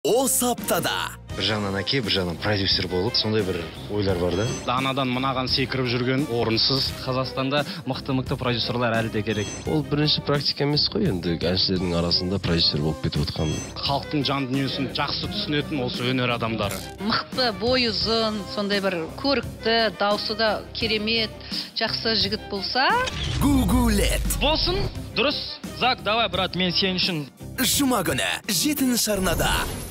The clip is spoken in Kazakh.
осы аптада. Бір жағынан әке, бір жағынан продюсер болып, сондай бір ойлар бар да. Анадан мынаған секіріп жүрген орынсыз. Қазақстанда мықты продюсерлар әлі де керек. Ол бірінші практика емес қой, енді әншілердің арасында продюсер болып кетіп отқан. Халықтың жан дүниесін жақсы түсінетін осы өнер адамдары. Мықты, бойы ұзын, сондай бір көрікті, дауысы да керемет, жақсы жігіт болса. Гугулет. Болсын, дұрыс. Зак, давай, брат, мен сен үшін. Жұма күні 7-ші арнада.